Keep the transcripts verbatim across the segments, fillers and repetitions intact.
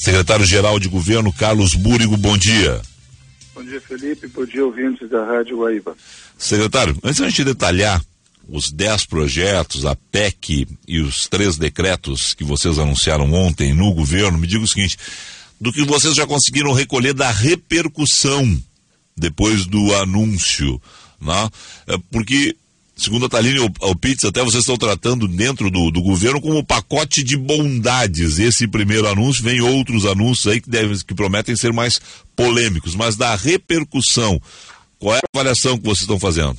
Secretário-Geral de Governo, Carlos Búrigo, bom dia. Bom dia, Felipe, bom dia, ouvintes da Rádio Guaíba. Secretário, antes de a gente detalhar os dez projetos, a P E C e os três decretos que vocês anunciaram ontem no governo, me diga o seguinte, do que vocês já conseguiram recolher da repercussão depois do anúncio, né? Porque, segundo a Thaline Alpitz, até vocês estão tratando dentro do, do governo como pacote de bondades. Esse primeiro anúncio, vem outros anúncios aí que, devem, que prometem ser mais polêmicos, mas da repercussão, qual é a avaliação que vocês estão fazendo?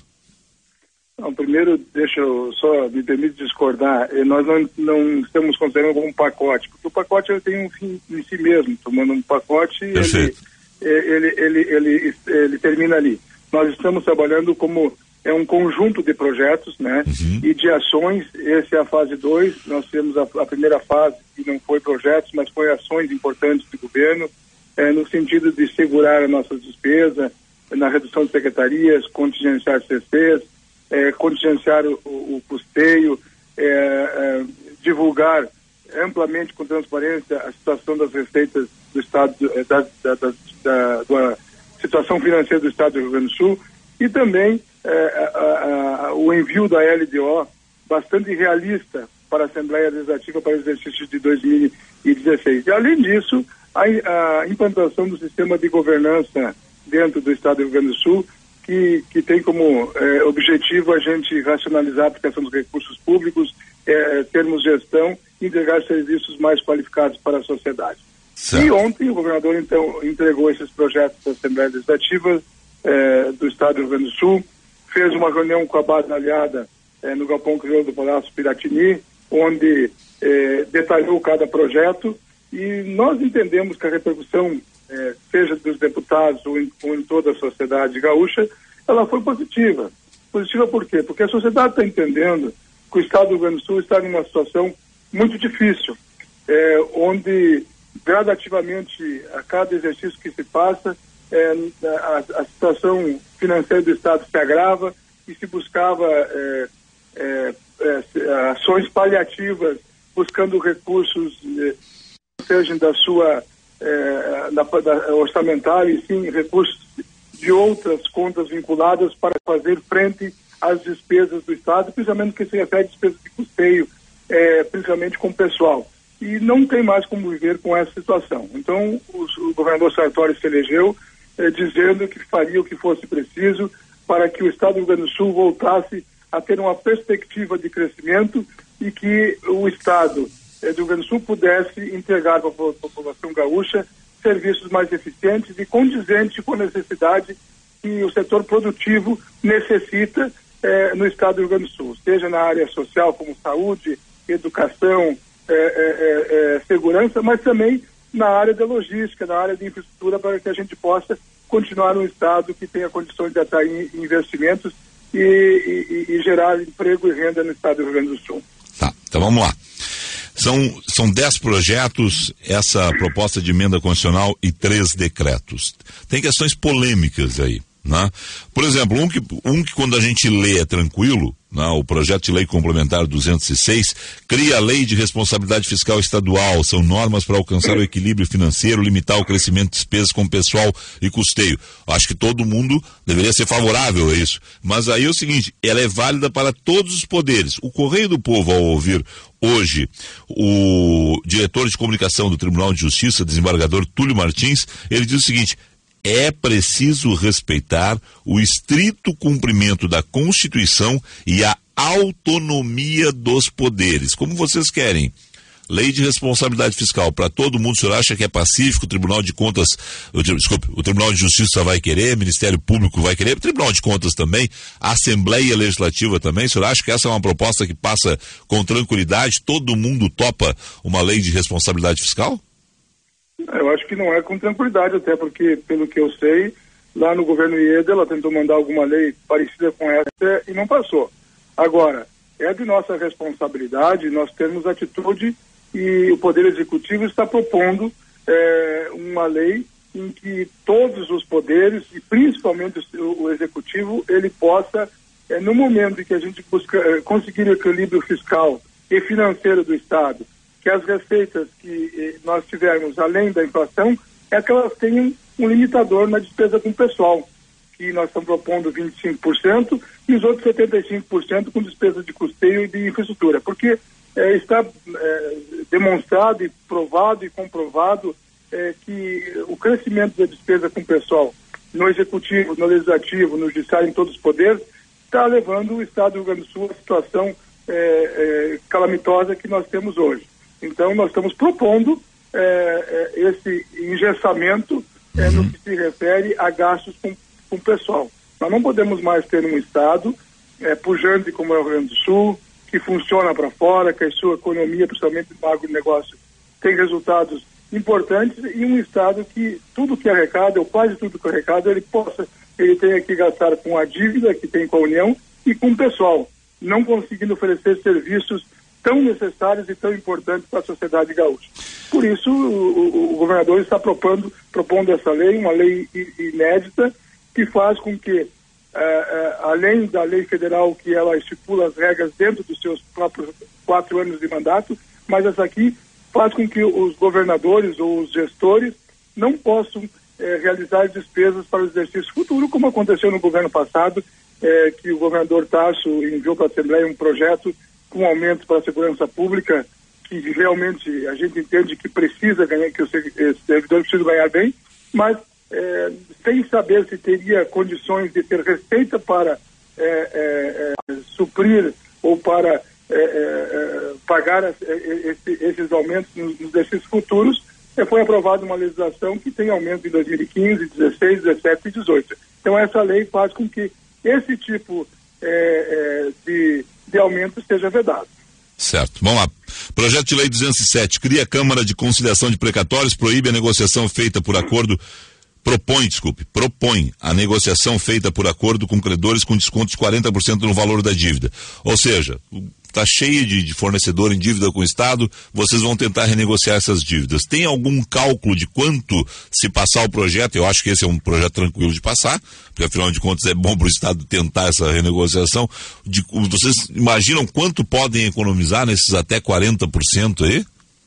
Não, primeiro, deixa eu só, me permite discordar, nós não, não estamos considerando como um pacote, porque o pacote ele tem um fim em si mesmo, tomando um pacote, ele, ele, ele, ele, ele termina ali. Nós estamos trabalhando como é um conjunto de projetos, né, uhum. e de ações. Essa é a fase dois, nós temos a, a primeira fase, que não foi projetos, mas foi ações importantes do governo, é, no sentido de segurar a nossa despesa, na redução de secretarias, contingenciar C Cs, É, contingenciar o, o custeio, é, é, divulgar amplamente com transparência a situação das receitas do Estado, da, da, da, da, da situação financeira do Estado do Rio Grande do Sul, e também é, a, a, o envio da L D O bastante realista para a Assembleia Legislativa para o exercício de dois mil e dezesseis. E além disso, a, a implantação do sistema de governança dentro do Estado do Rio Grande do Sul, Que, que tem como eh, objetivo a gente racionalizar a aplicação dos recursos públicos, eh, termos gestão e entregar serviços mais qualificados para a sociedade. Certo. E ontem o governador então entregou esses projetos da Assembleia Legislativa eh, do Estado do Rio Grande do Sul, fez uma reunião com a base aliada eh, no Galpão Crioulo do Palácio Piratini, onde eh, detalhou cada projeto, e nós entendemos que a repercussão É, seja dos deputados ou em, ou em toda a sociedade gaúcha, ela foi positiva. Positiva por quê? Porque a sociedade está entendendo que o Estado do Rio Grande do Sul está numa situação muito difícil, é, onde gradativamente, a cada exercício que se passa, é, a, a situação financeira do Estado se agrava e se buscava é, é, é, ações paliativas, buscando recursos, é, sejam da sua É, da, da, orçamentária e sim recursos de outras contas vinculadas para fazer frente às despesas do Estado, principalmente que se refere a despesas de custeio, é, principalmente com o pessoal. E não tem mais como viver com essa situação. Então, o, o governador Sartori se elegeu é, dizendo que faria o que fosse preciso para que o Estado do Rio Grande do Sul voltasse a ter uma perspectiva de crescimento e que o Estado do Rio Grande do Sul pudesse entregar para a população gaúcha serviços mais eficientes e condizentes com a necessidade que o setor produtivo necessita eh, no Estado do Rio Grande do Sul, seja na área social, como saúde, educação, eh, eh, eh, segurança, mas também na área da logística, na área de infraestrutura, para que a gente possa continuar um Estado que tenha condições de atrair investimentos e, e, e gerar emprego e renda no Estado do Rio Grande do Sul. Tá, então vamos lá. São, são dez projetos, essa proposta de emenda constitucional e três decretos. Tem questões polêmicas aí, né? Por exemplo, um que, um que quando a gente lê é tranquilo, né? O projeto de lei complementar duzentos e seis cria a lei de responsabilidade fiscal estadual, são normas para alcançar o equilíbrio financeiro, limitar o crescimento de despesas com pessoal e custeio. Acho que todo mundo deveria ser favorável a isso. Mas aí é o seguinte, ela é válida para todos os poderes. O Correio do Povo, ao ouvir hoje o diretor de comunicação do Tribunal de Justiça, desembargador Túlio Martins, ele diz o seguinte: é preciso respeitar o estrito cumprimento da Constituição e a autonomia dos poderes. Como vocês querem lei de responsabilidade fiscal para todo mundo, o senhor acha que é pacífico? O Tribunal de Contas, o, desculpe, o Tribunal de Justiça vai querer, o Ministério Público vai querer, o Tribunal de Contas também, a Assembleia Legislativa também, o senhor acha que essa é uma proposta que passa com tranquilidade, todo mundo topa uma lei de responsabilidade fiscal? Eu acho que não é com tranquilidade, até porque, pelo que eu sei, lá no governo Ieda, ela tentou mandar alguma lei parecida com essa e não passou. Agora, é de nossa responsabilidade nós termos atitude, e o Poder Executivo está propondo é, uma lei em que todos os poderes, e principalmente o, o Executivo, ele possa, é, no momento em que a gente busca é, conseguir o equilíbrio fiscal e financeiro do Estado, que as receitas que eh, nós tivermos além da inflação é que elas tenham um limitador na despesa com o pessoal, que nós estamos propondo vinte e cinco por cento e os outros setenta e cinco por cento com despesa de custeio e de infraestrutura, porque eh, está eh, demonstrado e provado e comprovado eh, que o crescimento da despesa com o pessoal no executivo, no legislativo, no judiciário, em todos os poderes, está levando o Estado do Rio Grande do Sul à situação é, é, calamitosa que nós temos hoje. Então, nós estamos propondo é, é, esse engessamento é, no que se refere a gastos com, com o pessoal. Nós não podemos mais ter um Estado é, pujante como é o Rio Grande do Sul, que funciona para fora, que a sua economia, principalmente no agronegócio, tem resultados importantes, e um Estado que tudo que arrecada, ou quase tudo que arrecada, ele possa, ele tenha que gastar com a dívida que tem com a União e com o pessoal, não conseguindo oferecer serviços tão necessários e tão importantes para a sociedade gaúcha. Por isso, o, o, o governador está propondo, propondo essa lei, uma lei inédita, que faz com que, uh, uh, além da lei federal, que ela estipula as regras dentro dos seus próprios quatro anos de mandato, mas essa aqui faz com que os governadores ou os gestores não possam eh, realizar despesas para o exercício futuro, como aconteceu no governo passado, eh, que o governador Tasso enviou para a Assembleia um projeto com aumento para a segurança pública, que realmente a gente entende que precisa ganhar, que os servidores precisam ganhar bem, mas eh, sem saber se teria condições de ter receita para eh, eh, eh, suprir ou para É, é, é, pagar as, é, esse, esses aumentos nos, nos exercícios futuros, é, foi aprovada uma legislação que tem aumento em dois mil e quinze, dezesseis, dezessete e dezoito. Então essa lei faz com que esse tipo é, é, de, de aumento seja vedado. Certo. Vamos lá. Projeto de Lei duzentos e sete cria a Câmara de Conciliação de Precatórios, proíbe a negociação feita por acordo Propõe, desculpe, propõe a negociação feita por acordo com credores com desconto de quarenta por cento no valor da dívida. Ou seja, está cheio de, de fornecedor em dívida com o Estado, vocês vão tentar renegociar essas dívidas. Tem algum cálculo de quanto, se passar o projeto? Eu acho que esse é um projeto tranquilo de passar, porque afinal de contas é bom para o Estado tentar essa renegociação. De, vocês imaginam quanto podem economizar nesses até quarenta por cento aí?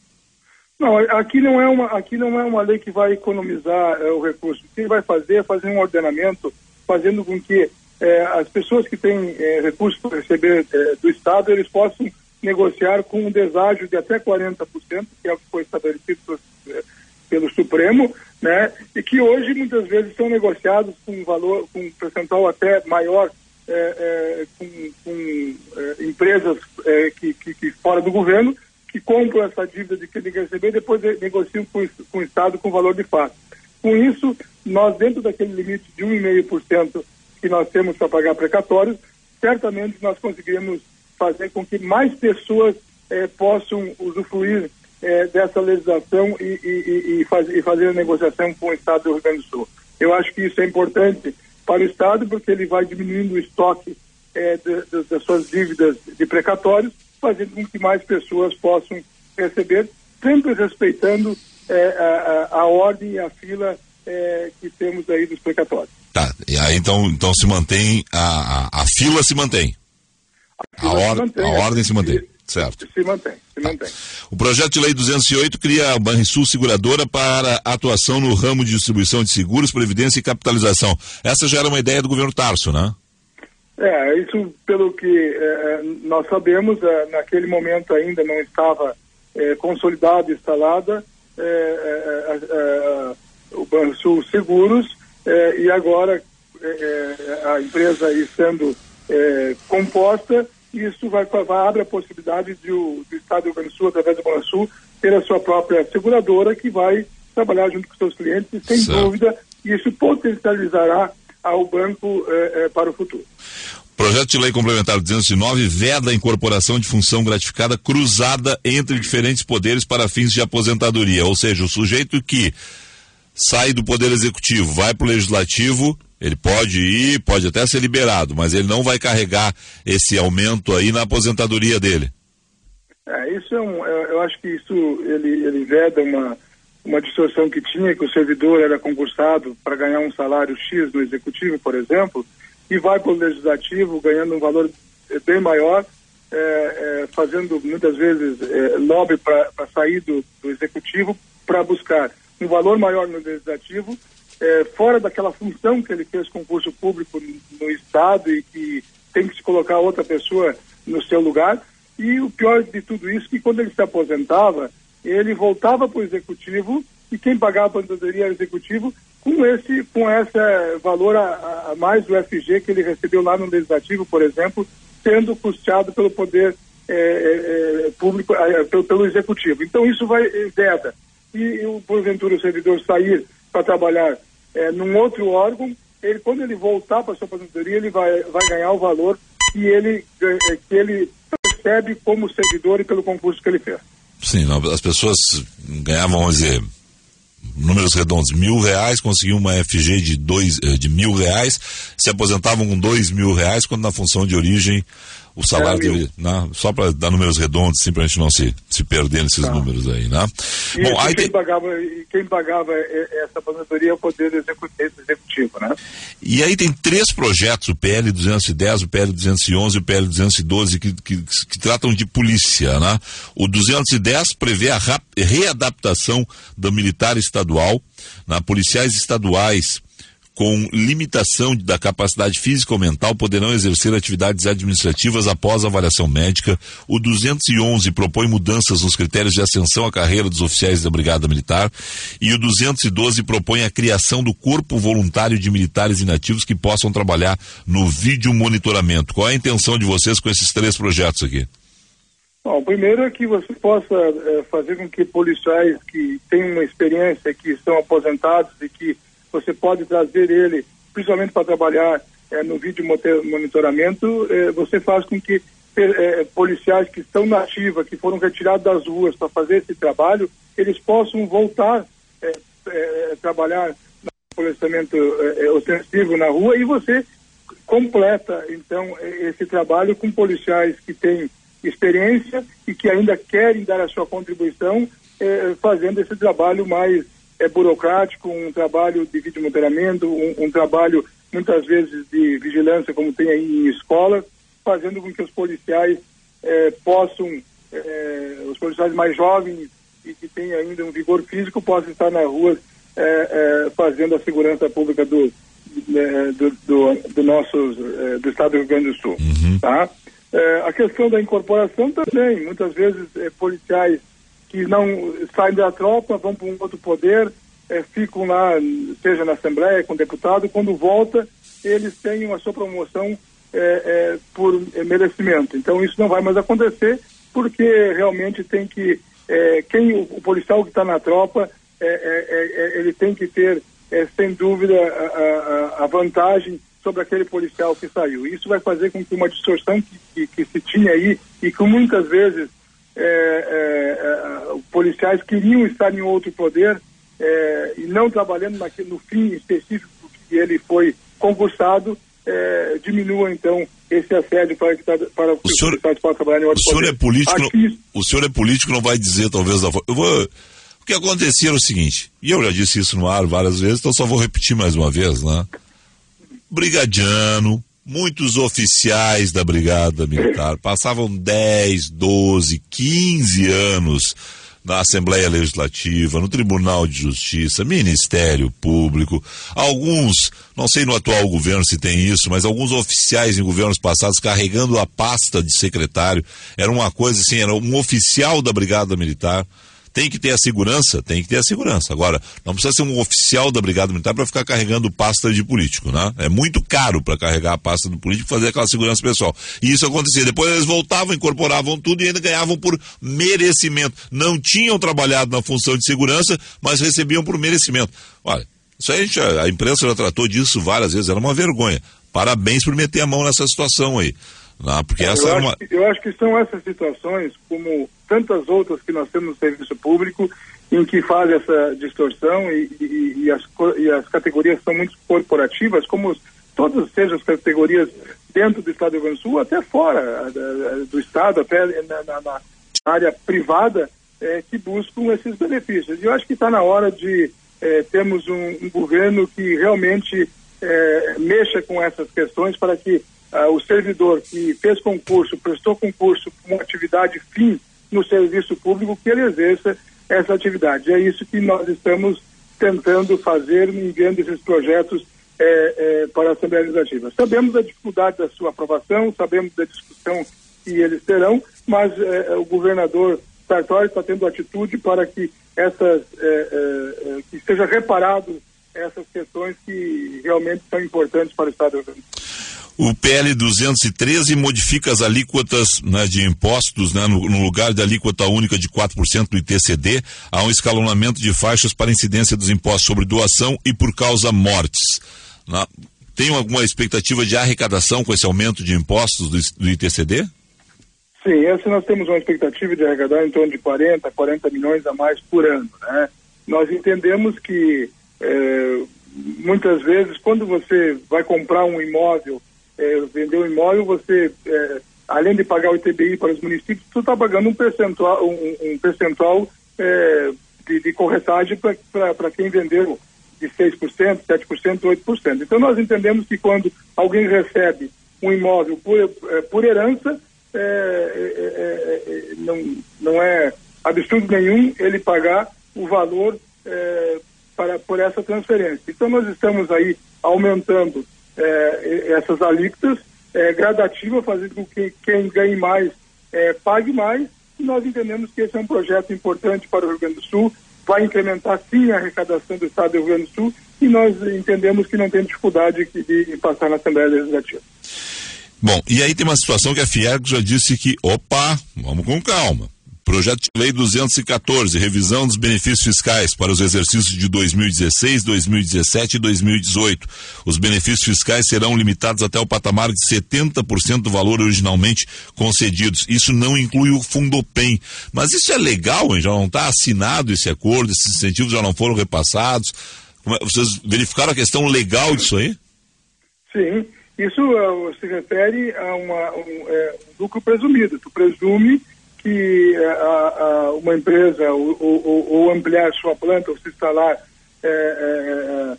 Não, aqui não é uma, aqui não é uma lei que vai economizar é, o recurso. O que vai fazer é fazer um ordenamento, fazendo com que é, as pessoas que têm é, recursos para receber é, do Estado, eles possam negociar com um deságio de até quarenta por cento, que é o que foi estabelecido por, é, pelo Supremo, né? E que hoje muitas vezes são negociados com um valor, com um percentual até maior, é, é, com, com é, empresas é, que, que, que fora do governo, que compram essa dívida de que tem que receber e depois negociam com, com o Estado com valor de fato. Com isso, nós, dentro daquele limite de um vírgula cinco por cento que nós temos para pagar precatórios, certamente nós conseguiremos fazer com que mais pessoas eh, possam usufruir eh, dessa legislação e, e, e, faz, e fazer a negociação com o Estado do Rio Grande do Sul. Eu acho que isso é importante para o Estado, porque ele vai diminuindo o estoque eh, de, de, das suas dívidas de precatórios, fazendo com que mais pessoas possam receber, sempre respeitando eh, a, a, a ordem e a fila eh, que temos aí dos precatórios. Tá, e aí então, então se mantém, a, a, a fila se mantém. A, a, or, mantém, a ordem se mantém, se, certo. Se mantém, se tá. mantém. O projeto de lei duzentos e oito cria a Banrisul Seguradora para atuação no ramo de distribuição de seguros, previdência e capitalização. Essa já era uma ideia do governo Tarso, né? É, isso pelo que é, nós sabemos, é, naquele momento ainda não estava é, consolidada, instalada é, é, é, o Banrisul Seguros, é, e agora é, a empresa estando é, composta, isso vai, vai abre a possibilidade de o do Estado do Rio Grande do Sul, através do Banrisul, ter a sua própria seguradora que vai trabalhar junto com seus clientes, e sem certo. dúvida isso potencializará ao banco eh, eh, para o futuro. Projeto de lei complementar duzentos e nove veda a incorporação de função gratificada cruzada entre diferentes poderes para fins de aposentadoria, ou seja, o sujeito que sai do poder executivo, vai para o legislativo, ele pode ir, pode até ser liberado, mas ele não vai carregar esse aumento aí na aposentadoria dele. É, isso é um, eu, eu acho que isso ele, ele veda uma uma distorção que tinha, que o servidor era concursado para ganhar um salário X no executivo, por exemplo, e vai para o legislativo ganhando um valor bem maior, é, é, fazendo muitas vezes é, lobby para sair do, do executivo para buscar um valor maior no legislativo, é, fora daquela função que ele fez concurso público no, no Estado e que tem que se colocar outra pessoa no seu lugar. E o pior de tudo isso é que quando ele se aposentava, ele voltava para o executivo e quem pagava a aposentadoria era o executivo com esse, com esse valor a, a mais do F G que ele recebeu lá no legislativo, por exemplo, sendo custeado pelo poder é, é, público, é, pelo, pelo executivo. Então isso vai veda. E, e porventura o servidor sair para trabalhar é, num outro órgão, ele, quando ele voltar para a sua aposentadoria, ele vai, vai ganhar o valor que ele, é, que ele percebe como servidor e pelo concurso que ele fez. Sim, as pessoas ganhavam, vamos dizer, números redondos, mil reais, conseguiam uma F G de, dois, de mil reais, se aposentavam com dois mil reais, quando na função de origem o salário é, dele, né? Só para dar números redondos, assim, para a gente não se, se perder nesses tá. números aí, né? E Bom, aí quem, tem... pagava, quem pagava essa aposentadoria é o Poder Executivo, né? E aí tem três projetos, o P L duzentos e dez, o P L duzentos e onze e o P L duzentos e doze, que, que, que tratam de polícia, né? O duzentos e dez prevê a rap, readaptação do militar estadual, né? Policiais estaduais com limitação da capacidade física ou mental poderão exercer atividades administrativas após a avaliação médica. O duzentos e onze propõe mudanças nos critérios de ascensão à carreira dos oficiais da Brigada Militar e o duzentos e doze propõe a criação do Corpo Voluntário de Militares Inativos que possam trabalhar no vídeo monitoramento. Qual é a intenção de vocês com esses três projetos aqui? Bom, o primeiro é que você possa é, fazer com que policiais que têm uma experiência, que estão aposentados e que você pode trazer ele, principalmente para trabalhar é, no vídeo monitoramento, é, você faz com que é, policiais que estão na ativa, que foram retirados das ruas para fazer esse trabalho, eles possam voltar é, é, trabalhar no policiamento é, ostensivo na rua e você completa, então, esse trabalho com policiais que têm experiência e que ainda querem dar a sua contribuição, é, fazendo esse trabalho mais é burocrático, um trabalho de vídeo monitoramento, um, um trabalho muitas vezes de vigilância, como tem aí em escolas, fazendo com que os policiais eh, possam, eh, os policiais mais jovens e que têm ainda um vigor físico, possam estar nas ruas eh, eh, fazendo a segurança pública do, eh, do, do, do nosso, eh, do estado do Rio Grande do Sul. Uhum. Tá? Eh, a questão da incorporação também, muitas vezes eh, policiais que não saem da tropa, vão para um outro poder, é, ficam lá, seja na Assembleia, com deputado, quando volta, eles têm a sua promoção é, é, por é, merecimento. Então isso não vai mais acontecer, porque realmente tem que, é, quem o, o policial que está na tropa, é, é, é, ele tem que ter, é, sem dúvida, a, a, a vantagem sobre aquele policial que saiu. Isso vai fazer com que uma distorção que, que, que se tinha aí, e que muitas vezes É, é, é, policiais queriam estar em outro poder é, e não trabalhando naquele, no fim específico que ele foi concursado, é, diminua então esse assédio para que, para o que senhor, os policiais possam trabalhar em outro o senhor poder. É político, Aqui, não, o senhor é político, não vai dizer talvez da eu vou, o que acontecia era o seguinte, e eu já disse isso no ar várias vezes, então só vou repetir mais uma vez, né? Brigadiano, muitos oficiais da Brigada Militar passavam dez, doze, quinze anos na Assembleia Legislativa, no Tribunal de Justiça, Ministério Público, alguns, não sei no atual governo se tem isso, mas alguns oficiais em governos passados carregando a pasta de secretário, era uma coisa assim, era um oficial da Brigada Militar. Tem que ter a segurança? Tem que ter a segurança. Agora, não precisa ser um oficial da Brigada Militar para ficar carregando pasta de político, né? É muito caro para carregar a pasta do político e fazer aquela segurança pessoal. E isso acontecia. Depois eles voltavam, incorporavam tudo e ainda ganhavam por merecimento. Não tinham trabalhado na função de segurança, mas recebiam por merecimento. Olha, isso aí a, gente, a imprensa já tratou disso várias vezes, era uma vergonha. Parabéns por meter a mão nessa situação aí. Não, porque eu, essa acho, é uma... eu acho que são essas situações, como tantas outras que nós temos no serviço público, em que faz essa distorção e, e, e, as, e as categorias são muito corporativas, como todas sejam as categorias dentro do Estado do Rio Grande do Sul, até fora do Estado, até na, na, na área privada, é, que buscam esses benefícios. E eu acho que está na hora de é, termos um, um governo que realmente é, mexa com essas questões para que uh, o servidor que fez concurso, prestou concurso com atividade fim no serviço público, que ele exerça essa atividade. É isso que nós estamos tentando fazer, enviando esses projetos é, é, para a Assembleia Legislativa. Sabemos da dificuldade da sua aprovação, sabemos da discussão que eles terão, mas é, o governador Sartori está tendo atitude para que essas, é, é, que seja reparado essas questões que realmente são importantes para o Estado do Rio Grande do Sul. O P L duzentos e treze modifica as alíquotas, né, de impostos, né, no, no lugar da alíquota única de quatro por cento do I T C D, há um escalonamento de faixas para incidência dos impostos sobre doação e por causa mortes. Né? Tem alguma expectativa de arrecadação com esse aumento de impostos do, do I T C D? Sim, essa nós temos uma expectativa de arrecadar em torno de quarenta, quarenta milhões a mais por ano, né? Nós entendemos que eh, muitas vezes quando você vai comprar um imóvel, É, vender um imóvel, você, é, além de pagar o I T B I para os municípios, você está pagando um percentual, um, um percentual é, de, de corretagem para quem vendeu de seis por cento, sete por cento, oito por cento. Então nós entendemos que quando alguém recebe um imóvel por, é, por herança, é, é, é, não, não é absurdo nenhum ele pagar o valor é, para, por essa transferência. Então nós estamos aí aumentando É, essas alíquotas é, gradativa, fazendo com que quem ganhe mais é, pague mais, e nós entendemos que esse é um projeto importante para o Rio Grande do Sul, vai incrementar sim a arrecadação do Estado do Rio Grande do Sul, e nós entendemos que não tem dificuldade de, de passar na Assembleia Legislativa. Bom, e aí tem uma situação que a Fiergs já disse que, opa, vamos com calma. Projeto de Lei duzentos e quatorze, revisão dos benefícios fiscais para os exercícios de dois mil e dezesseis, dois mil e dezessete e dois mil e dezoito. Os benefícios fiscais serão limitados até o patamar de setenta por cento do valor originalmente concedidos. Isso não inclui o Fundopem. Mas isso é legal, hein? Já não está assinado esse acordo, esses incentivos já não foram repassados. Vocês verificaram a questão legal disso aí? Sim, isso uh, se refere a uma, um, é, um lucro presumido. Tu presume que a, a, uma empresa ou, ou, ou ampliar sua planta ou se instalar, é, é,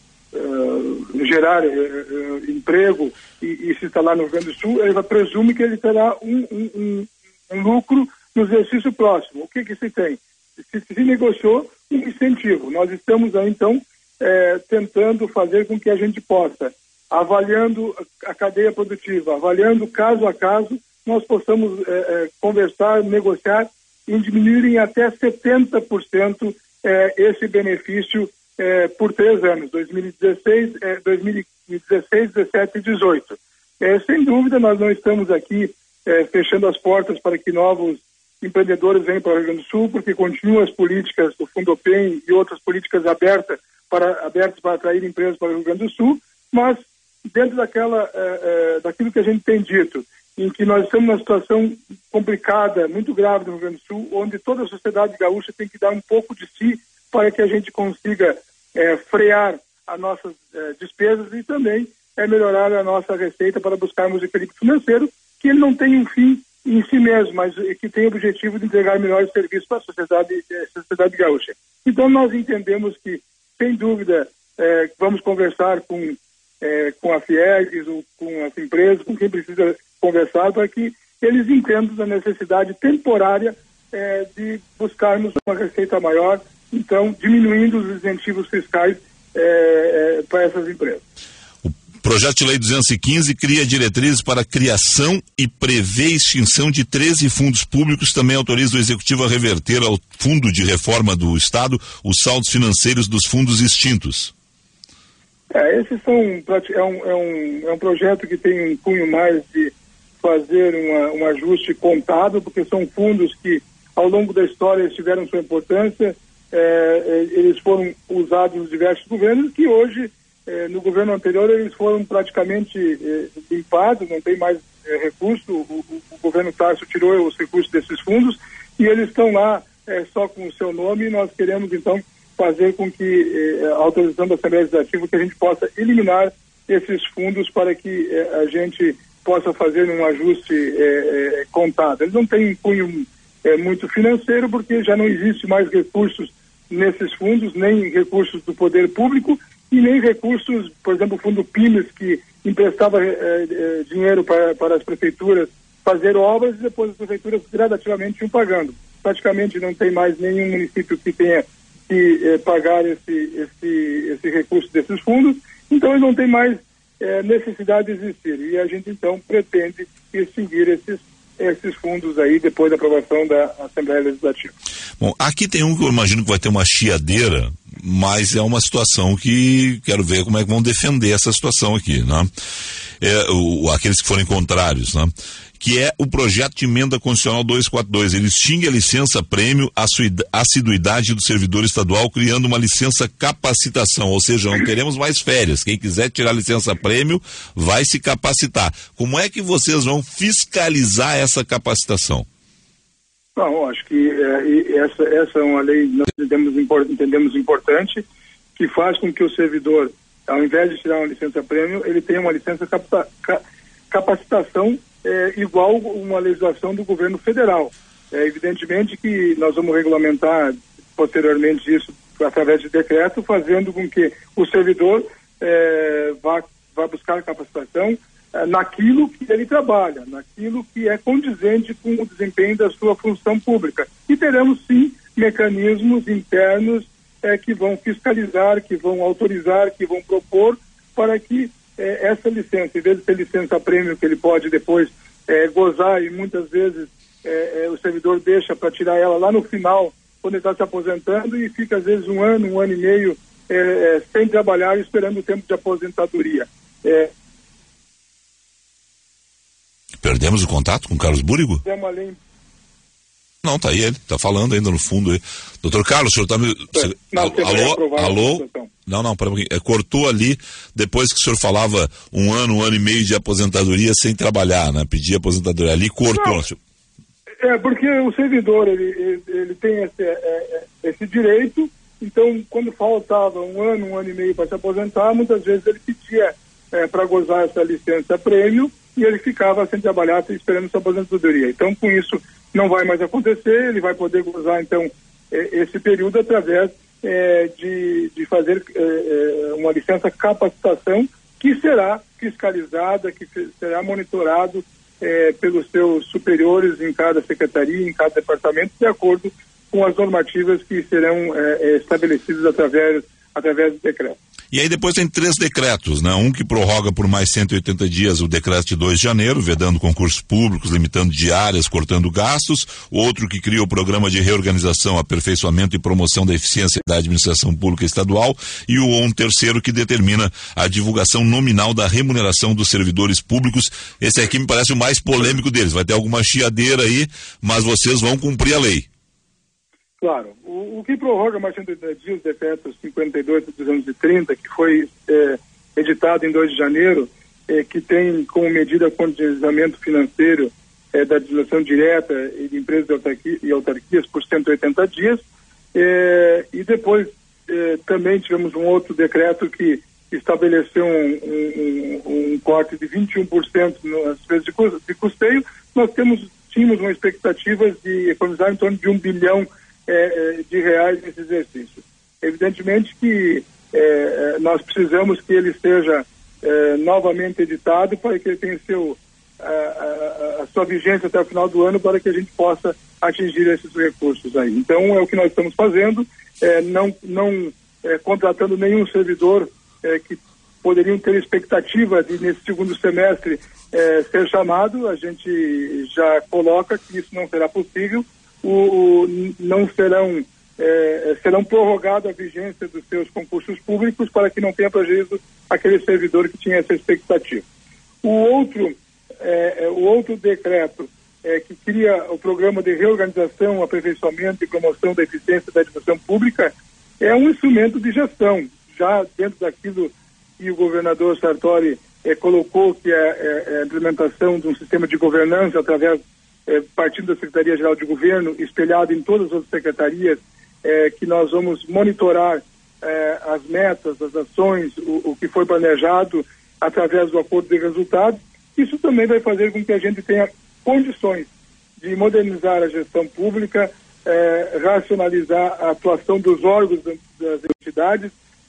é, gerar é, é, emprego e, e se instalar no Rio Grande do Sul, ele presume que ele terá um, um, um, um lucro no exercício próximo. O que que se tem? Se, se negociou um incentivo. Nós estamos aí, então, é, tentando fazer com que a gente possa, avaliando a cadeia produtiva, avaliando caso a caso, nós possamos eh, eh, conversar, negociar e diminuir em até setenta por cento eh, esse benefício eh, por três anos, dois mil e dezesseis, eh, dois mil e dezesseis, dezessete e dezoito. Eh, sem dúvida, nós não estamos aqui eh, fechando as portas para que novos empreendedores venham para o Rio Grande do Sul, porque continuam as políticas do Fundopem e outras políticas abertas para, abertas para atrair empresas para o Rio Grande do Sul, mas dentro daquela, eh, eh, daquilo que a gente tem dito, em que nós estamos numa situação complicada, muito grave no Rio Grande do Sul, onde toda a sociedade gaúcha tem que dar um pouco de si para que a gente consiga é, frear as nossas é, despesas e também é, melhorar a nossa receita para buscarmos equilíbrio financeiro, que ele não tem um fim em si mesmo, mas que tem o objetivo de entregar melhores serviços para a sociedade, é, sociedade gaúcha. Então nós entendemos que, sem dúvida, é, vamos conversar com, é, com a Fiergs ou com as empresas, com quem precisa conversar para que eles entendam a necessidade temporária eh, de buscarmos uma receita maior, então diminuindo os incentivos fiscais eh, eh, para essas empresas. O projeto de lei duzentos e quinze cria diretrizes para a criação e prevê extinção de treze fundos públicos, também autoriza o Executivo a reverter ao Fundo de Reforma do Estado os saldos financeiros dos fundos extintos. É, esses são, é, um, é, um, é um projeto que tem um cunho mais de fazer uma, um ajuste contábil, porque são fundos que ao longo da história tiveram sua importância, é, eles foram usados nos diversos governos, que hoje, é, no governo anterior, eles foram praticamente é, limpados, não tem mais é, recurso, o, o, o governo Tarso tirou os recursos desses fundos, e eles estão lá é, só com o seu nome, e nós queremos então fazer com que, eh, a autorização da Assembleia Legislativa, que a gente possa eliminar esses fundos para que eh, a gente possa fazer um ajuste eh, eh, contábil. Eles não têm um cunho eh, muito financeiro, porque já não existe mais recursos nesses fundos, nem recursos do poder público, e nem recursos, por exemplo, o Fundo Pimes, que emprestava eh, eh, dinheiro para, para as prefeituras fazer obras e depois as prefeituras gradativamente iam pagando. Praticamente não tem mais nenhum município que tenha que eh, pagar esse, esse, esse recurso desses fundos, então eles não têm mais eh, necessidade de existir. E a gente então pretende extinguir esses esses fundos aí depois da aprovação da Assembleia Legislativa. Bom, aqui tem um que eu imagino que vai ter uma chiadeira, mas é uma situação que quero ver como é que vão defender essa situação aqui, né? É, o, aqueles que forem contrários, né? Que é o projeto de emenda constitucional duzentos e quarenta e dois. Ele extingue a licença prêmio à assiduidade do servidor estadual, criando uma licença capacitação, ou seja, não teremos mais férias. Quem quiser tirar licença prêmio vai se capacitar. Como é que vocês vão fiscalizar essa capacitação? Não, acho que é, essa, essa é uma lei que nós entendemos, entendemos importante, que faz com que o servidor, ao invés de tirar uma licença prêmio, ele tenha uma licença capta, ca, capacitação É, igual uma legislação do governo federal. É evidentemente que nós vamos regulamentar posteriormente isso através de decreto, fazendo com que o servidor é, vá, vá buscar capacitação é, naquilo que ele trabalha, naquilo que é condizente com o desempenho da sua função pública. E teremos sim mecanismos internos é, que vão fiscalizar, que vão autorizar, que vão propor para que É, essa licença, em vez de ser licença prêmio que ele pode depois é, gozar, e muitas vezes é, é, o servidor deixa para tirar ela lá no final, quando ele está se aposentando, e fica às vezes um ano, um ano e meio é, é, sem trabalhar, esperando o tempo de aposentadoria. É... Perdemos o contato com o Carlos Búrigo? É uma lei... Não, tá aí ele, tá falando ainda no fundo aí. Doutor Carlos, o senhor tá me... Não, alô, alô? Não, não, para um pouquinho. É, cortou ali, depois que o senhor falava um ano, um ano e meio de aposentadoria sem trabalhar, né? Pedir aposentadoria ali, cortou. Não, é, porque o servidor, ele, ele, ele tem esse, é, esse direito, então quando faltava um ano, um ano e meio para se aposentar, muitas vezes ele pedia é, para gozar essa licença prêmio e ele ficava sem trabalhar, esperando sua aposentadoria. Então, com isso, não vai mais acontecer, ele vai poder gozar, então, esse período através é, de, de fazer é, uma licença capacitação que será fiscalizada, que será monitorado é, pelos seus superiores em cada secretaria, em cada departamento, de acordo com as normativas que serão é, estabelecidas através, através do decreto. E aí depois tem três decretos, né? Um que prorroga por mais cento e oitenta dias o decreto de dois de janeiro, vedando concursos públicos, limitando diárias, cortando gastos. Outro que cria o programa de reorganização, aperfeiçoamento e promoção da eficiência da administração pública estadual. E o um terceiro que determina a divulgação nominal da remuneração dos servidores públicos. Esse aqui me parece o mais polêmico deles. Vai ter alguma chiadeira aí, mas vocês vão cumprir a lei. Claro. O, o que prorroga mais cento e oitenta dias, o decreto cinquenta e dois de duzentos e trinta, que foi é, editado em dois de janeiro, é, que tem como medida condicionamento financeiro é, da administração direta e de empresas de autarquia, e autarquias por cento e oitenta dias, é, e depois é, também tivemos um outro decreto que estabeleceu um, um, um corte de vinte e um por cento nas despesas de custeio. Nós temos, tínhamos uma expectativa de economizar em torno de um bilhão É, de reais nesse exercício. Evidentemente que é, nós precisamos que ele seja é, novamente editado para que ele tenha seu, a, a, a sua vigência até o final do ano, para que a gente possa atingir esses recursos aí. Então é o que nós estamos fazendo, é, não, não é, contratando nenhum servidor é, que poderiam ter expectativa de nesse segundo semestre é, ser chamado. A gente já coloca que isso não será possível. O, o, não serão, é, serão prorrogadas a vigência dos seus concursos públicos para que não tenha prejuízo aquele servidor que tinha essa expectativa. O outro, é, o outro decreto é, que cria o programa de reorganização, aperfeiçoamento e promoção da eficiência da administração pública é um instrumento de gestão, já dentro daquilo que o governador Sartori é, colocou, que é, é a implementação de um sistema de governança através É, partindo da Secretaria-Geral de Governo, espelhado em todas as outras secretarias, é, que nós vamos monitorar é, as metas, as ações, o, o que foi planejado através do acordo de resultados. Isso também vai fazer com que a gente tenha condições de modernizar a gestão pública, é, racionalizar a atuação dos órgãos das entidades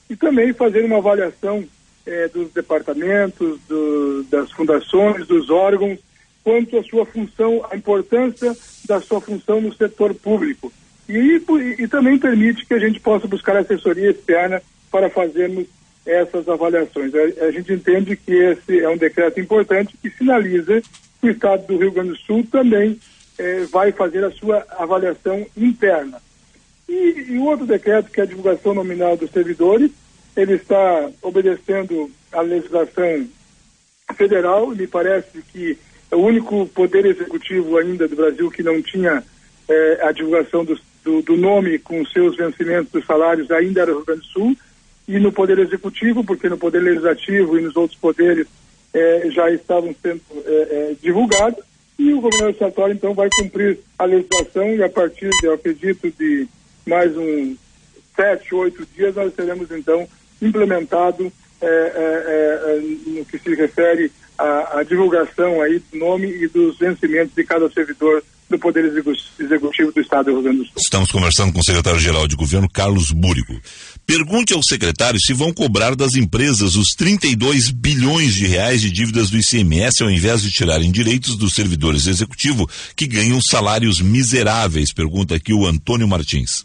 e também fazer uma avaliação eh, dos departamentos, do, das fundações, dos órgãos, quanto à sua função, a importância da sua função no setor público. E, e, e também permite que a gente possa buscar assessoria externa para fazermos essas avaliações. A, a gente entende que esse é um decreto importante que sinaliza que o Estado do Rio Grande do Sul também eh, vai fazer a sua avaliação interna. E, e o outro decreto, que é a divulgação nominal dos servidores, ele está obedecendo à legislação federal. Me parece que é o único poder executivo ainda do Brasil que não tinha eh, a divulgação do, do, do nome com seus vencimentos dos salários ainda era o Rio Grande do Sul. E no Poder Executivo, porque no Poder Legislativo e nos outros poderes eh, já estavam sendo eh, eh, divulgados, e o governador Sartori, então, vai cumprir a legislação e a partir, de, eu acredito, de mais uns sete, oito dias, nós teremos, então, implementado eh, eh, eh, no que se refere à, à divulgação aí do nome e dos vencimentos de cada servidor do Poder Executivo do Estado do Rio Grande do Sul. Estamos conversando com o secretário-geral de Governo, Carlos Búrigo. Pergunte ao secretário se vão cobrar das empresas os trinta e dois bilhões de reais de dívidas do I C M S ao invés de tirarem direitos dos servidores executivos que ganham salários miseráveis, pergunta aqui o Antônio Martins.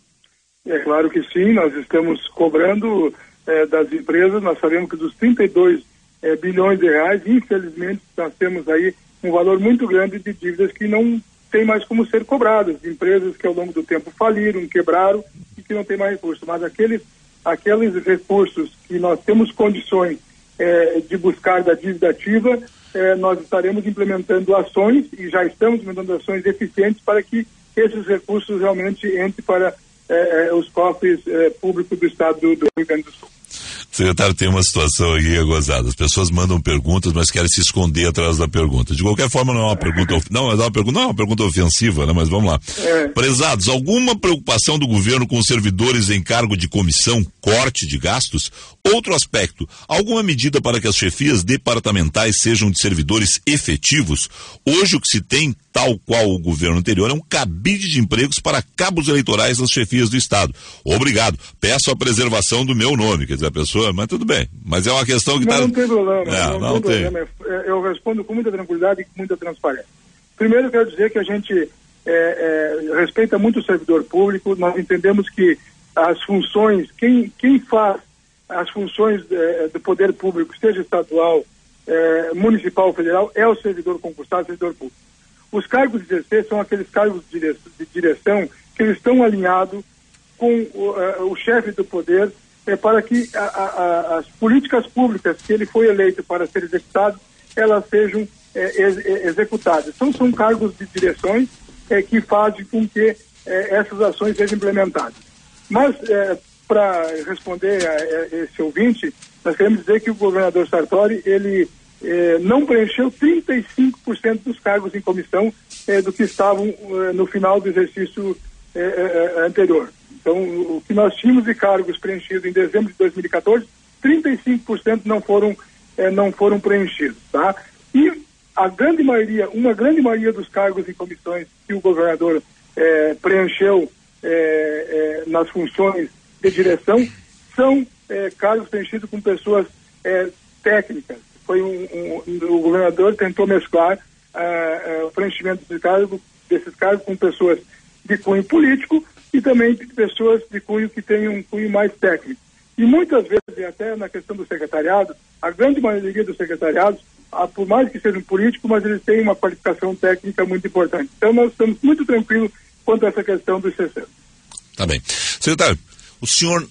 É claro que sim, nós estamos cobrando eh, das empresas, nós sabemos que dos trinta e dois eh, bilhões de reais, infelizmente nós temos aí um valor muito grande de dívidas que não tem mais como ser cobradas, de empresas que ao longo do tempo faliram, quebraram e que não tem mais recursos. Mas aqueles, aqueles recursos que nós temos condições eh, de buscar da dívida ativa, eh, nós estaremos implementando ações e já estamos implementando ações eficientes para que esses recursos realmente entrem para eh, eh, os cofres eh, públicos do Estado do, do Rio Grande do Sul. Secretário, tem uma situação aqui gozada. As pessoas mandam perguntas, mas querem se esconder atrás da pergunta. De qualquer forma, não é uma pergunta, of... não, é uma pergunta, não é uma pergunta ofensiva, né? Mas vamos lá. É. Prezados, alguma preocupação do governo com os servidores em cargo de comissão, corte de gastos? Outro aspecto, alguma medida para que as chefias departamentais sejam de servidores efetivos? Hoje o que se tem, tal qual o governo anterior, é um cabide de empregos para cabos eleitorais das chefias do Estado. Obrigado. Peço a preservação do meu nome, quer dizer, a pessoa, mas tudo bem. Mas é uma questão que está... Não, tá... não tem problema, é, não, não não tem problema. Eu respondo com muita tranquilidade e com muita transparência. Primeiro, eu quero dizer que a gente é, é, respeita muito o servidor público, nós entendemos que as funções, quem, quem faz as funções é, do poder público, seja estadual, é, municipal ou federal, é o servidor concursado, o servidor público. Os cargos de G C são aqueles cargos de direção, de direção que eles estão alinhados com o, uh, o chefe do poder é, para que a, a, a, as políticas públicas que ele foi eleito para ser executado, elas sejam é, ex, executadas. Então são cargos de direções é, que fazem com que é, essas ações sejam implementadas. Mas é, para responder a, a esse ouvinte, nós queremos dizer que o governador Sartori, ele Eh, não preencheu trinta e cinco por cento dos cargos em comissão eh, do que estavam eh, no final do exercício eh, eh, anterior. Então, o que nós tínhamos de cargos preenchidos em dezembro de dois mil e quatorze, trinta e cinco por cento não foram, eh, não foram preenchidos, tá? E a grande maioria, uma grande maioria dos cargos em comissões que o governador eh, preencheu eh, eh, nas funções de direção são eh, cargos preenchidos com pessoas eh, técnicas. Foi um, um, o governador tentou mesclar uh, uh, o preenchimento de cargo, desses cargos com pessoas de cunho político e também de pessoas de cunho que têm um cunho mais técnico. E muitas vezes, até na questão do secretariado, a grande maioria dos secretariados, uh, por mais que sejam políticos, mas eles têm uma qualificação técnica muito importante. Então nós estamos muito tranquilos quanto a essa questão do C C. Tá bem. Secretário, o senhor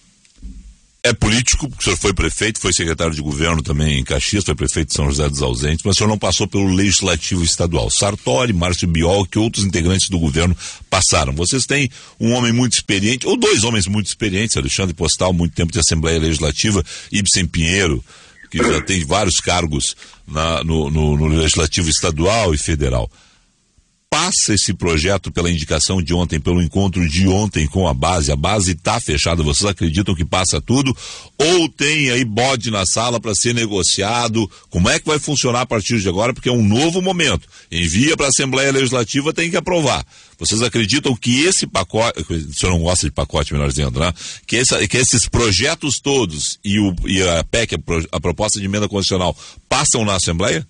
é político, porque o senhor foi prefeito, foi secretário de governo também em Caxias, foi prefeito de São José dos Ausentes, mas o senhor não passou pelo Legislativo Estadual. Sartori, Márcio Biol, que outros integrantes do governo passaram. Vocês têm um homem muito experiente, ou dois homens muito experientes, Alexandre Postal, muito tempo de Assembleia Legislativa, Ibsen Pinheiro, que já tem vários cargos na, no, no, no Legislativo Estadual e Federal. passa esse projeto pela indicação de ontem, pelo encontro de ontem com a base, a base está fechada, vocês acreditam que passa tudo? Ou tem aí bode na sala para ser negociado? Como é que vai funcionar a partir de agora? Porque é um novo momento. Envia para a Assembleia Legislativa, tem que aprovar. Vocês acreditam que esse pacote, o senhor não gosta de pacote, melhor dizendo, né? Que, essa, que esses projetos todos e, o, e a P E C, a, a proposta de emenda constitucional, passam na Assembleia?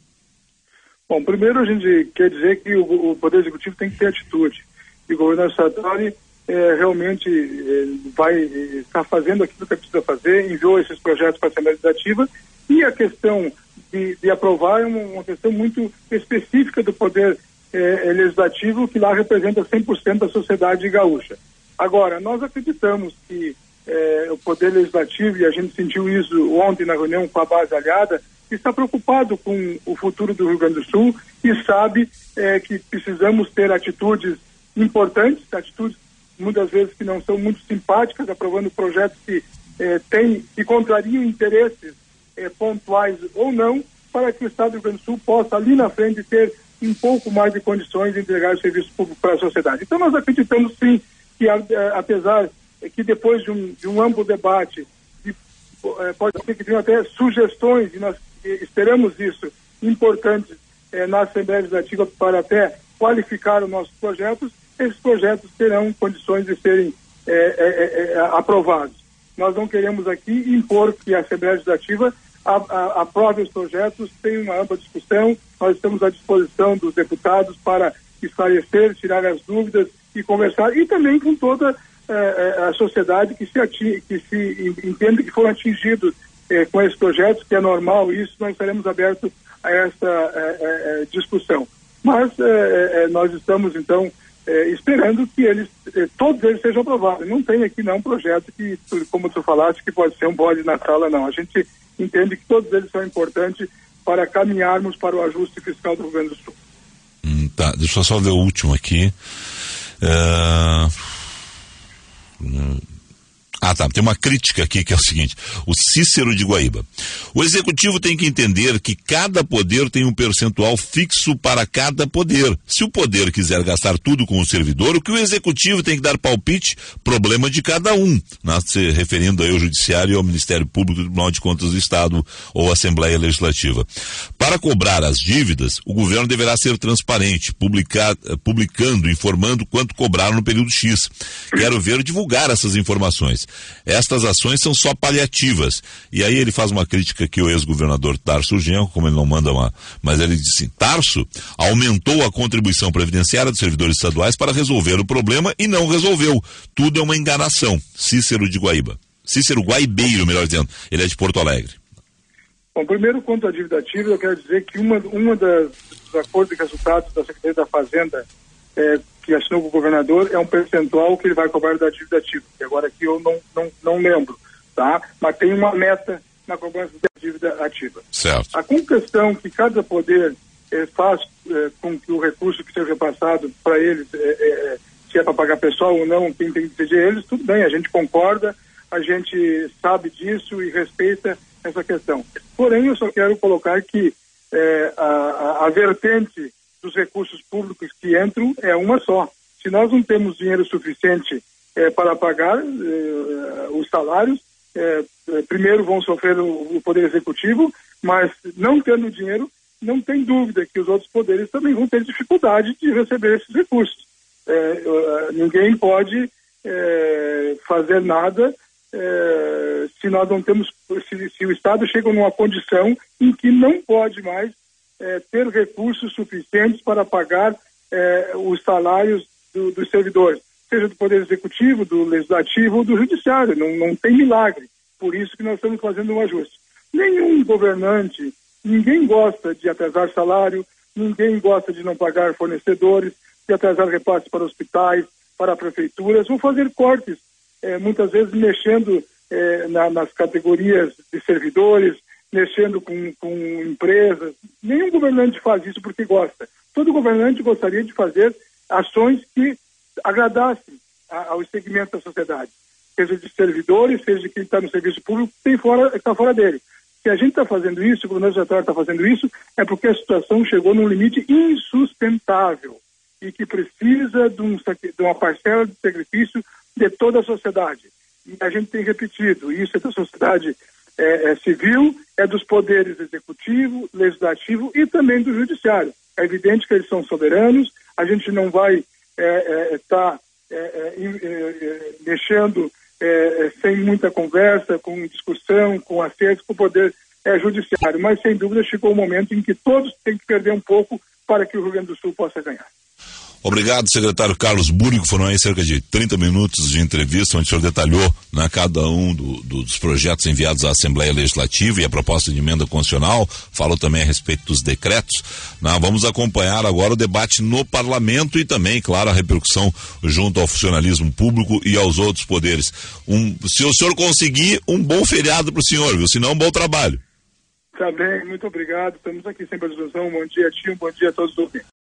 Bom, primeiro a gente quer dizer que o, o Poder Executivo tem que ter atitude. E o governador Sartori é, realmente é, vai estar fazendo aquilo que precisa fazer, enviou esses projetos para a Assembleia Legislativa, e a questão de, de aprovar é uma, uma questão muito específica do Poder é, Legislativo, que lá representa cem por cento da sociedade gaúcha. Agora, nós acreditamos que é, o Poder Legislativo, e a gente sentiu isso ontem na reunião com a base aliada, está preocupado com o futuro do Rio Grande do Sul e sabe é, que precisamos ter atitudes importantes, atitudes muitas vezes que não são muito simpáticas, aprovando projetos que é, têm, que contrariam interesses é, pontuais ou não, para que o Estado do Rio Grande do Sul possa ali na frente ter um pouco mais de condições de entregar o serviço público para a sociedade. Então nós acreditamos sim que a, a, apesar que depois de um, de um amplo debate de, é, pode ser que tenham até sugestões, e nós esperamos isso, importantes eh, na Assembleia Legislativa para até qualificar os nossos projetos, esses projetos terão condições de serem eh, eh, eh, aprovados. Nós não queremos aqui impor que a Assembleia Legislativa a, a, aprove os projetos, tem uma ampla discussão, nós estamos à disposição dos deputados para esclarecer, tirar as dúvidas e conversar, e também com toda eh, a sociedade que se, ati- que se entende que foram atingidos Eh, com esses projetos, que é normal isso, nós estaremos abertos a essa eh, eh, discussão. Mas eh, eh, nós estamos, então, eh, esperando que eles, eh, todos eles sejam aprovados. Não tem aqui não um projeto que, como tu falaste, que pode ser um bode na sala, não. A gente entende que todos eles são importantes para caminharmos para o ajuste fiscal do Rio Grande do Sul. Hum, tá, deixa eu só ver o último aqui. Uh... Hum. Ah, tá. Tem uma crítica aqui que é o seguinte: o Cícero de Guaíba. O executivo tem que entender que cada poder tem um percentual fixo para cada poder. Se o poder quiser gastar tudo com o servidor, o que o executivo tem que dar palpite, problema de cada um, né? Se referindo aí ao Judiciário e ao Ministério Público do Tribunal de Contas do Estado ou Assembleia Legislativa. Para cobrar as dívidas, o governo deverá ser transparente, publicar, publicando, informando quanto cobraram no período X. Quero ver divulgar essas informações. Estas ações são só paliativas. E aí ele faz uma crítica que o ex-governador Tarso Genro, como ele não manda uma, mas ele disse assim: Tarso aumentou a contribuição previdenciária dos servidores estaduais para resolver o problema e não resolveu. Tudo é uma enganação. Cícero de Guaíba. Cícero Guaibeiro, melhor dizendo. Ele é de Porto Alegre. Bom, primeiro, quanto à dívida ativa, eu quero dizer que uma, uma das, dos acordos e resultados da Secretaria da Fazenda é, que assinou com o governador é um percentual que ele vai cobrar da dívida ativa, que agora aqui eu não, não, não lembro, tá? Mas tem uma meta na cobrança da dívida ativa. Certo. A questão que cada poder eh, faz eh, com que o recurso que seja repassado para eles, eh, eh, se é para pagar pessoal ou não, quem tem que decidir eles, tudo bem, a gente concorda, a gente sabe disso e respeita essa questão. Porém, eu só quero colocar que eh, a, a, a vertente dos recursos públicos que entram é uma só. Se nós não temos dinheiro suficiente eh, para pagar eh, os salários, eh, primeiro vão sofrer o, o Poder Executivo, mas não tendo dinheiro, não tem dúvida que os outros poderes também vão ter dificuldade de receber esses recursos. Eh, ninguém pode eh, fazer nada eh, se nós não temos, se, se o Estado chega numa condição em que não pode mais É, ter recursos suficientes para pagar é, os salários do, dos servidores, seja do Poder Executivo, do Legislativo ou do Judiciário. Não, não tem milagre. Por isso que nós estamos fazendo um ajuste. Nenhum governante, ninguém gosta de atrasar salário, ninguém gosta de não pagar fornecedores, de atrasar repasses para hospitais, para prefeituras, ou fazer cortes, é, muitas vezes mexendo é, na, nas categorias de servidores, mexendo com, com empresas. Nenhum governante faz isso porque gosta. Todo governante gostaria de fazer ações que agradassem a, aos segmentos da sociedade, seja de servidores, seja de quem está no serviço público, tem fora, está fora dele. Se a gente está fazendo isso, o governador Sartori está fazendo isso, é porque a situação chegou num limite insustentável. e que precisa de, um, de uma parcela de sacrifício de toda a sociedade. E a gente tem repetido, isso é da sociedade é, é, civil, é dos poderes executivo, legislativo e também do judiciário. É evidente que eles são soberanos, a gente não vai estar é, é, tá, é, é, é, mexendo é, sem muita conversa, com discussão, com acerto com o poder é, judiciário, mas sem dúvida chegou o momento em que todos têm que perder um pouco para que o Rio Grande do Sul possa ganhar. Obrigado, secretário Carlos Búrigo. Foram aí cerca de trinta minutos de entrevista, onde o senhor detalhou, né, cada um do, do, dos projetos enviados à Assembleia Legislativa e a proposta de emenda constitucional. Falou também a respeito dos decretos. Né? Vamos acompanhar agora o debate no parlamento e também, claro, a repercussão junto ao funcionalismo público e aos outros poderes. Um, se o senhor conseguir, um bom feriado para o senhor, viu? Se não, um bom trabalho. Tá bem, muito obrigado. Estamos aqui sempre à disposição. Um bom dia, tio. Um bom dia a todos os ouvintes.